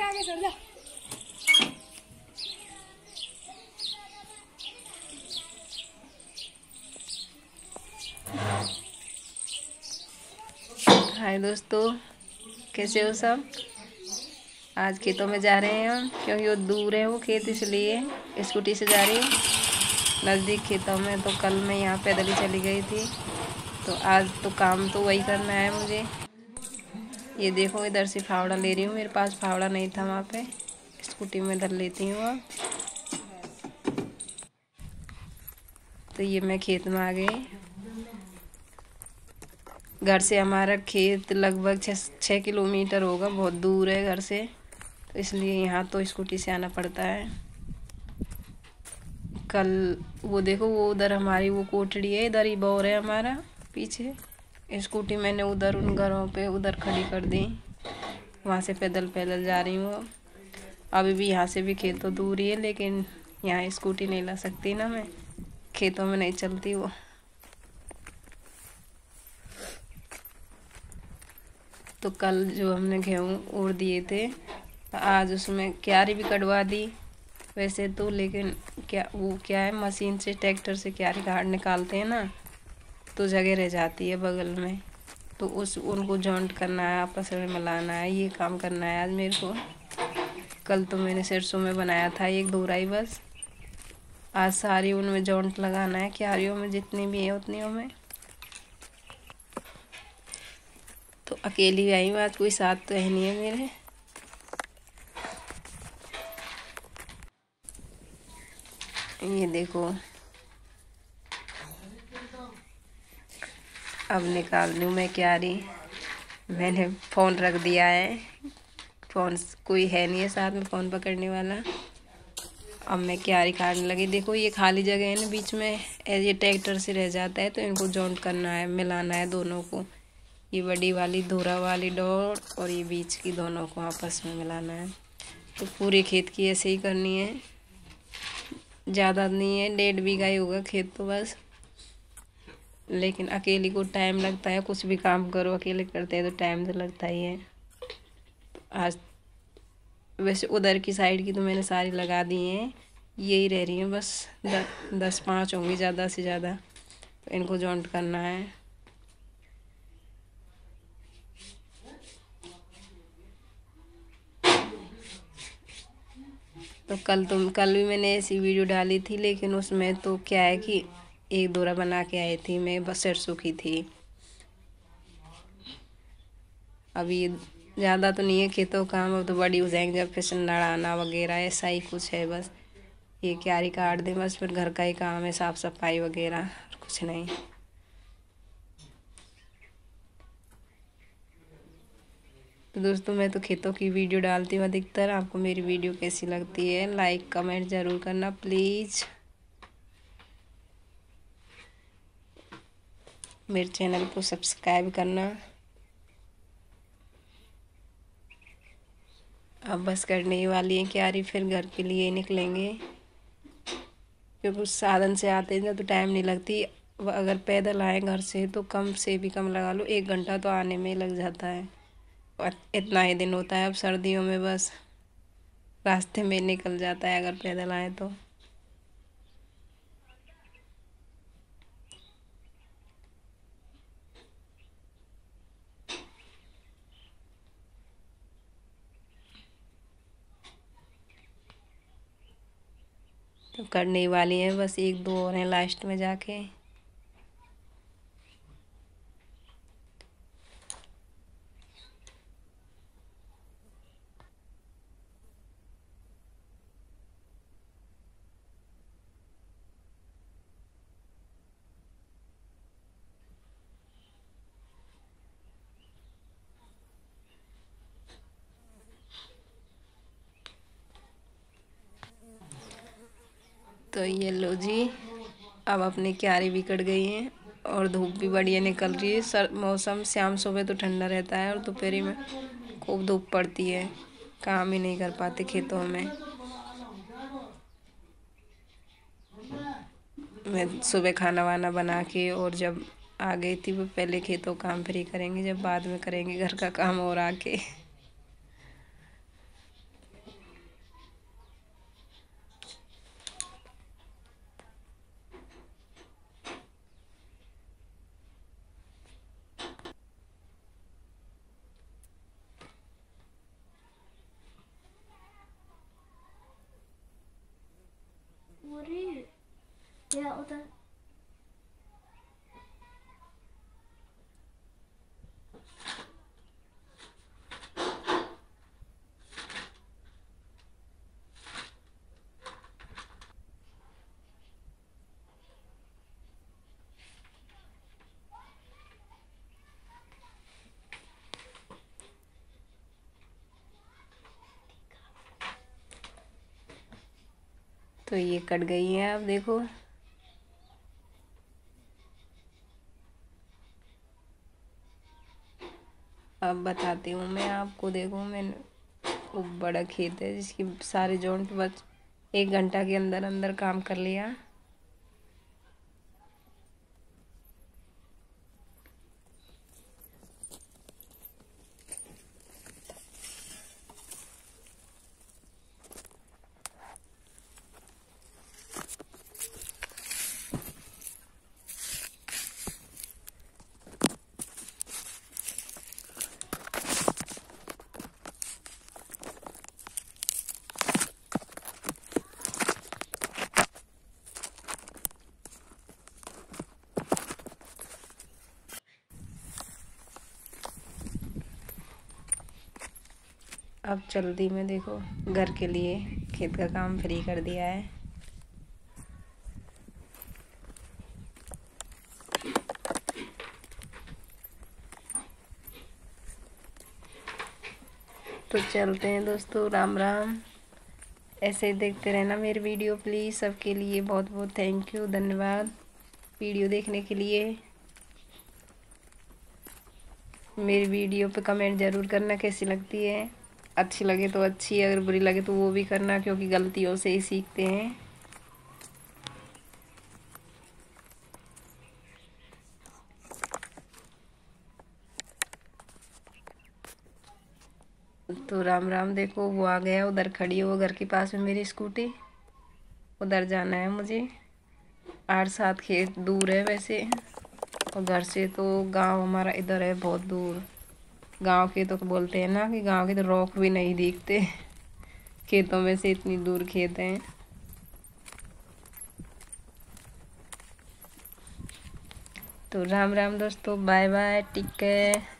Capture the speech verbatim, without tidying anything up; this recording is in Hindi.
आगे सर जा। हाय दोस्तों, कैसे हो सब। आज खेतों में जा रहे हैं हम, क्योंकि वो दूर है वो खेत, इसलिए स्कूटी से जा रही हूँ। नज़दीक खेतों में तो कल मैं यहाँ पैदल ही चली गई थी, तो आज तो काम तो वही करना है मुझे। ये देखो, इधर से फावड़ा ले रही हूँ, मेरे पास फावड़ा नहीं था वहाँ पे, स्कूटी में धर लेती हूँ अब। तो ये मैं खेत में आ गई। घर से हमारा खेत लगभग छः छः किलोमीटर होगा, बहुत दूर है घर से, तो इसलिए यहाँ तो स्कूटी से आना पड़ता है। कल वो देखो, वो उधर हमारी वो कोठड़ी है, इधर ही बोर है हमारा पीछे। स्कूटी मैंने उधर उन घरों पे उधर खड़ी कर दी, वहाँ से पैदल पैदल जा रही हूँ। अभी भी यहाँ से भी खेत तो दूर ही है, लेकिन यहाँ स्कूटी नहीं ला सकती ना मैं, खेतों में नहीं चलती वो। तो कल जो हमने गेहूँ ओढ़ दिए थे, आज उसमें क्यारी भी कटवा दी वैसे तो, लेकिन क्या वो क्या है, मशीन से ट्रैक्टर से क्यारी काट निकालते हैं ना, तो जगह रह जाती है बगल में, तो उस उनको जॉइंट करना है, आपस में मिलाना है, ये काम करना है आज मेरे को। कल तो मैंने सरसों में बनाया था एक दोराई बस, आज सारी उनमें जॉइंट लगाना है, क्यारियों में जितनी भी है उतनियों में। तो अकेली आई हूँ आज, कोई साथ तो है नहीं है मेरे। ये देखो, अब निकाल लूँ मैं क्यारी। मैंने फ़ोन रख दिया है, फ़ोन कोई है नहीं है साथ में फ़ोन पकड़ने वाला। अब मैं क्यारी काटने लगी। देखो, ये खाली जगह है ना बीच में, ये ट्रैक्टर से रह जाता है, तो इनको जॉइंट करना है, मिलाना है दोनों को। ये बड़ी वाली धोरा वाली डोर और ये बीच की, दोनों को आपस में मिलाना है। तो पूरे खेत की ऐसे ही करनी है, ज़्यादा नहीं है, डेढ़ बीघा ही होगा खेत तो बस। लेकिन अकेली को टाइम लगता है, कुछ भी काम करो अकेले करते हैं तो टाइम तो लगता ही है। आज वैसे उधर की साइड की तो मैंने सारी लगा दी हैं, यही रह रही हैं बस, द, दस पाँच होंगी ज़्यादा से ज़्यादा, तो इनको जॉइंट करना है। तो कल तो कल भी मैंने ऐसी वीडियो डाली थी, लेकिन उसमें तो क्या है कि एक दोरा बना के आई थी मैं, बस सरसों की थी। अभी ज़्यादा तो नहीं है खेतों का काम, अब तो बड़ी हो जाएंगे, जब फिर लड़ाना वगैरह ऐसा ही कुछ है बस। ये क्यारी काट दें बस, फिर घर का ही काम है, साफ़ सफाई वगैरह, कुछ नहीं। तो दोस्तों, मैं तो खेतों की वीडियो डालती हूँ अधिकतर। आपको मेरी वीडियो कैसी लगती है, लाइक कमेंट ज़रूर करना प्लीज़। मेरे चैनल को सब्सक्राइब करना। अब बस करने ही वाली है क्यारी, फिर घर के लिए निकलेंगे, क्योंकि उस साधन से आते हैं तो टाइम नहीं लगती। अगर पैदल आए घर से तो कम से भी कम लगा लो, एक घंटा तो आने में लग जाता है, और इतना ही दिन होता है अब सर्दियों में, बस रास्ते में निकल जाता है अगर पैदल आए तो। तो करने वाली हैं बस, एक दो और हैं लास्ट में जाके। तो ये लो जी, अब अपनी क्यारी भी कट गई हैं, और धूप भी बढ़िया निकल रही है। सर मौसम शाम सुबह तो ठंडा रहता है, और दोपहर में खूब धूप पड़ती है, काम ही नहीं कर पाते खेतों में। मैं सुबह खाना वाना बना के, और जब आ गई थी वो, पहले खेतों काम फिर ही करेंगे, जब बाद में करेंगे घर का काम और आके। होता है। तो ये कट गई है, आप देखो। अब बताती हूँ मैं आपको। देखो मैंने वो बड़ा खेत है जिसकी सारे जॉइंट बस एक घंटा के अंदर अंदर काम कर लिया। अब जल्दी में देखो घर के लिए खेत का काम फ्री कर दिया है। तो चलते हैं दोस्तों, राम राम। ऐसे ही देखते रहना मेरी वीडियो प्लीज़। सबके लिए बहुत बहुत थैंक यू, धन्यवाद वीडियो देखने के लिए। मेरी वीडियो पे कमेंट ज़रूर करना कैसी लगती है। अच्छी लगे तो अच्छी, अगर बुरी लगे तो वो भी करना, क्योंकि गलतियों से ही सीखते हैं। तो राम राम। देखो वो आ गया, उधर खड़ी है वो घर के पास में मेरी स्कूटी। उधर जाना है मुझे। आठ सात खेत दूर है वैसे, और घर से तो गांव हमारा इधर है बहुत दूर। गांव के तो बोलते हैं ना कि गांव के तो रोक भी नहीं दिखते खेतों में से, इतनी दूर खेत हैं। तो राम राम दोस्तों, बाय बाय, टेक केयर।